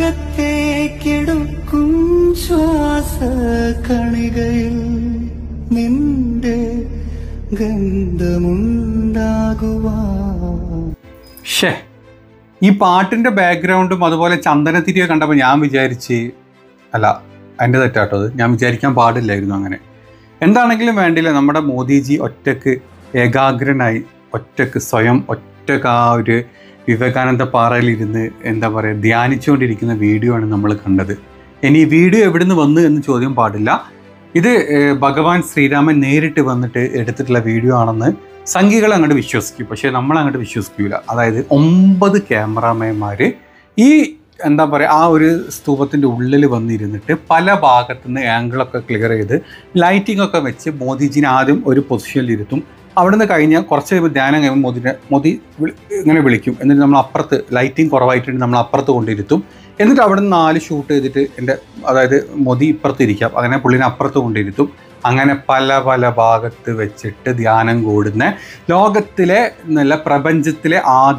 അകത്തേക്കെടുക്കും ശ്വാസ കണികയിൽ നിന്റെ ഗന്ധമുണ്ടാകുവാ. ഈ പാട്ടിൻ്റെ ബാക്ക്ഗ്രൗണ്ടും അതുപോലെ ചന്ദനത്തിരിയെ കണ്ടപ്പോൾ ഞാൻ വിചാരിച്ച് അല്ല എൻ്റെ തെറ്റാട്ടോ അത്, ഞാൻ വിചാരിക്കാൻ പാടില്ലായിരുന്നു അങ്ങനെ. എന്താണെങ്കിലും വേണ്ടില്ല, നമ്മുടെ മോദിജി ഒറ്റക്ക് ഏകാഗ്രനായി സ്വയം ഒറ്റക്ക് ആ ഒരു വിവേകാനന്ദ പാറയിലിരുന്ന് എന്താ പറയുക ധ്യാനിച്ചുകൊണ്ടിരിക്കുന്ന വീഡിയോ ആണ് നമ്മൾ കണ്ടത്. ഇനി ഈ വീഡിയോ എവിടുന്ന് വന്നു എന്ന് ചോദ്യം പാടില്ല. ഇത് ഭഗവാൻ ശ്രീരാമൻ നേരിട്ട് വന്നിട്ട് എടുത്തിട്ടുള്ള വീഡിയോ ആണെന്ന് സംഘികൾ അങ്ങോട്ട് വിശ്വസിക്കും, പക്ഷേ നമ്മൾ അങ്ങോട്ട് വിശ്വസിക്കില്ല. അതായത് 9 ക്യാമറാമാന്മാർ ഈ എന്താ പറയുക ആ ഒരു സ്തൂപത്തിൻ്റെ ഉള്ളിൽ വന്നിരുന്നിട്ട് പല ഭാഗത്തുനിന്ന് ആംഗിളൊക്കെ ക്ലിയർ ചെയ്ത് ലൈറ്റിംഗ് ഒക്കെ വെച്ച് മോദിജിനെ ആദ്യം ഒരു പൊസിഷനിൽ ഇരുത്തും. അവിടുന്ന് കഴിഞ്ഞാൽ കുറച്ച് കഴിയുമ്പോൾ ധ്യാനം കഴിയുമ്പോൾ മോദി ഇങ്ങനെ വിളിക്കും. എന്നിട്ട് നമ്മൾ അപ്പുറത്ത് ലൈറ്റിംഗ് കുറവായിട്ടുണ്ട് നമ്മൾ അപ്പുറത്ത് കൊണ്ടിരുത്തും. എന്നിട്ട് അവിടെ നിന്ന് 4 ഷൂട്ട് ചെയ്തിട്ട് അതായത് മോദി ഇപ്പുറത്ത് ഇരിക്കാം, അങ്ങനെ പുള്ളിനെ അപ്പുറത്ത് കൊണ്ടിരുത്തും. അങ്ങനെ പല പല ഭാഗത്ത് വെച്ചിട്ട് ധ്യാനം കൂടുന്ന ലോകത്തിലെ നല്ല പ്രപഞ്ചത്തിലെ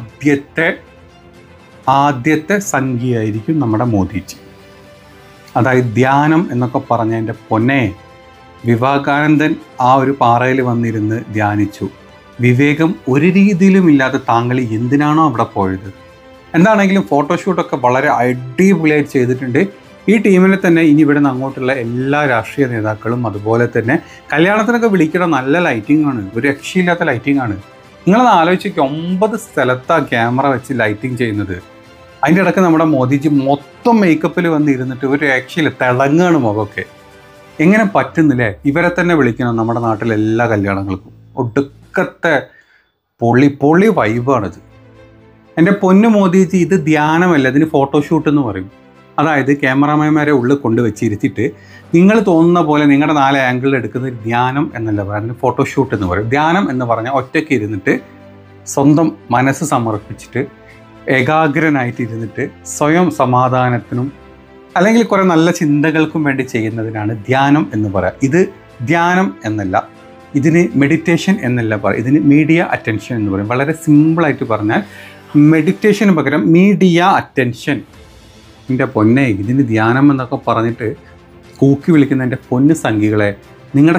ആദ്യത്തെ സംഖ്യയായിരിക്കും നമ്മുടെ മോദിജി. അതായത് ധ്യാനം എന്നൊക്കെ പറഞ്ഞ എൻ്റെ പൊന്നെ, വിവേകാനന്ദൻ ആ ഒരു പാറയിൽ വന്നിരുന്ന് ധ്യാനിച്ചു. വിവേകം ഒരു രീതിയിലും ഇല്ലാതെ താങ്കൾ എന്തിനാണോ അവിടെ പോയത്? എന്താണെങ്കിലും ഫോട്ടോഷൂട്ടൊക്കെ വളരെ അടിപൊളിയായിട്ട് ചെയ്തിട്ടുണ്ട്. ഈ ടീമിനെ തന്നെ ഇനി ഇവിടെ നിന്ന് അങ്ങോട്ടുള്ള എല്ലാ രാഷ്ട്രീയ നേതാക്കളും അതുപോലെ തന്നെ കല്യാണത്തിനൊക്കെ വിളിക്കുന്ന നല്ല ലൈറ്റിംഗ് ആണ്, ഒരു രക്ഷയില്ലാത്ത ലൈറ്റിംഗ് ആണ്. നിങ്ങളത് ആലോചിക്കുക, 9 സ്ഥലത്താണ് ക്യാമറ വെച്ച് ലൈറ്റിംഗ് ചെയ്യുന്നത്. അതിൻ്റെ ഇടയ്ക്ക് നമ്മുടെ മോദിജി മൊത്തം മേക്കപ്പിൽ വന്നിരുന്നിട്ട് ഒരു രക്ഷയില്ല, തിളങ്ങാണ് മുഖമൊക്കെ. എങ്ങനെ പറ്റുന്നില്ലേ? ഇവരെ തന്നെ വിളിക്കണം നമ്മുടെ നാട്ടിലെ എല്ലാ കല്യാണങ്ങൾക്കും. ഒടുക്കത്തെ പൊളി വൈബാണിത്. എൻ്റെ പൊന്നു മോദിജി, ഇത് ധ്യാനമല്ല, ഇതിന് ഫോട്ടോഷൂട്ട് എന്ന് പറയും. അതായത് ക്യാമറാമാന്മാരെ ഉള്ളിൽ കൊണ്ടുവച്ചിരുത്തിയിട്ട് നിങ്ങൾ തോന്നുന്ന പോലെ നിങ്ങളുടെ 4 ആംഗിളിൽ എടുക്കുന്നത് ധ്യാനം എന്നല്ല പറയുക, അതിന് ഫോട്ടോഷൂട്ട് എന്ന് പറയും. ധ്യാനം എന്ന് പറഞ്ഞാൽ ഒറ്റയ്ക്ക് ഇരുന്നിട്ട് സ്വന്തം മനസ്സ് സമർപ്പിച്ചിട്ട് ഏകാഗ്രനായിട്ട് ഇരുന്നിട്ട് സ്വയം സമാധാനത്തിനും അല്ലെങ്കിൽ കുറേ നല്ല ചിന്തകൾക്കും വേണ്ടി ചെയ്യുന്നതിനാണ് ധ്യാനം എന്ന് പറയുക. ഇത് ധ്യാനം എന്നല്ല, ഇതിന് മെഡിറ്റേഷൻ എന്നല്ല പറയുക, ഇതിന് മീഡിയ അറ്റൻഷൻ എന്ന് പറയും. വളരെ സിമ്പിളായിട്ട് പറഞ്ഞാൽ മെഡിറ്റേഷന് പകരം മീഡിയ അറ്റൻഷൻ. എൻ്റെ പൊന്നെ, ഇതിന് ധ്യാനം എന്നൊക്കെ പറഞ്ഞിട്ട് കൂക്കി വിളിക്കുന്ന എൻ്റെ പൊന്ന് സംഖികളെ, നിങ്ങളുടെ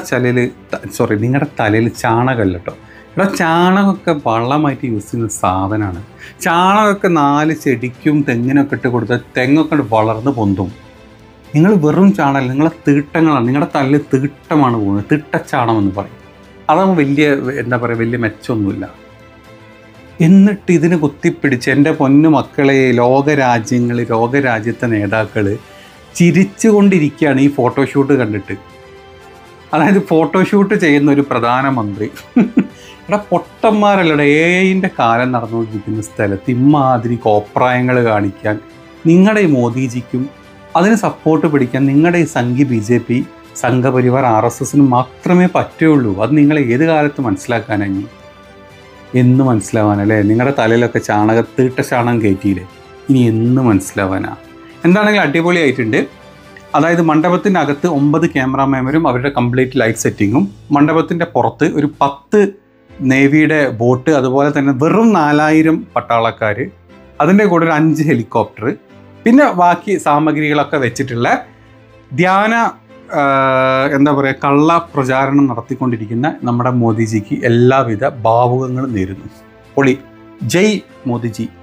തലയിൽ ചാണകമല്ല കേട്ടോ. ഇവിടെ ചാണകമൊക്കെ വള്ളമായിട്ട് യൂസ് ചെയ്യുന്ന സാധനമാണ്. ചാണകമൊക്കെ 4 ചെടിക്കും തെങ്ങിനൊക്കെ ഇട്ട് കൊടുത്താൽ തെങ്ങൊക്കെ വളർന്ന് പൊന്തും. നിങ്ങൾ വെറും ചാണകമല്ല, നിങ്ങളെ തീട്ടങ്ങളാണ്, നിങ്ങളുടെ തലയിൽ തീട്ടമാണ് പോകുന്നത്. തീട്ടച്ചാണം എന്ന് പറയും. അതാകുമ്പോൾ വലിയ മെച്ചമൊന്നുമില്ല. എന്നിട്ട് ഇതിന് കുത്തിപ്പിടിച്ച് എൻ്റെ പൊന്നു മക്കളെ, ലോകരാജ്യത്തെ നേതാക്കൾ ചിരിച്ചുകൊണ്ടിരിക്കുകയാണ് ഈ ഫോട്ടോഷൂട്ട് കണ്ടിട്ട്. അതായത് ഫോട്ടോഷൂട്ട് ചെയ്യുന്ന ഒരു പ്രധാനമന്ത്രി. ഇവിടെ പൊട്ടന്മാരല്ലട, AI-ൻ്റെ കാലം നടന്നുകൊണ്ടിരിക്കുന്ന സ്ഥലത്ത് ഇമ്മാതിരി കോപ്രായങ്ങൾ കാണിക്കാൻ നിങ്ങളുടെ ഈ മോദിജിക്കും അതിന് സപ്പോർട്ട് പിടിക്കാൻ നിങ്ങളുടെ ഈ സംഘി BJP, സംഘപരിവാർ, RSSന് മാത്രമേ പറ്റുള്ളൂ. അത് നിങ്ങൾ ഏത് കാലത്ത് മനസ്സിലാക്കാനായി? എന്ന് മനസ്സിലാവാനല്ലേ? നിങ്ങളുടെ തലയിലൊക്കെ തീട്ട ചാണകം കയറ്റിയില്ലേ, ഇനി എന്ന് മനസ്സിലാവാനാ? എന്താണെങ്കിലും അടിപൊളിയായിട്ടുണ്ട്. അതായത് മണ്ഡപത്തിൻ്റെ അകത്ത് 9 ക്യാമറാമാന്മാരും അവരുടെ കംപ്ലീറ്റ് ലൈറ്റ് സെറ്റിങ്ങും, മണ്ഡപത്തിൻ്റെ പുറത്ത് ഒരു 10 നേവിയുടെ ബോട്ട്, അതുപോലെ തന്നെ വെറും 4000 പട്ടാളക്കാർ, അതിൻ്റെ കൂടെ ഒരു 5 ഹെലികോപ്റ്റർ, പിന്നെ ബാക്കി സാമഗ്രികളൊക്കെ വെച്ചിട്ടുള്ള ധ്യാന കള്ള പ്രചാരണം നടത്തിക്കൊണ്ടിരിക്കുന്ന നമ്മുടെ മോദിജിക്ക് എല്ലാവിധ ഭാവുകങ്ങളും നേരുന്നു. പൊളി. ജയ് മോദിജി.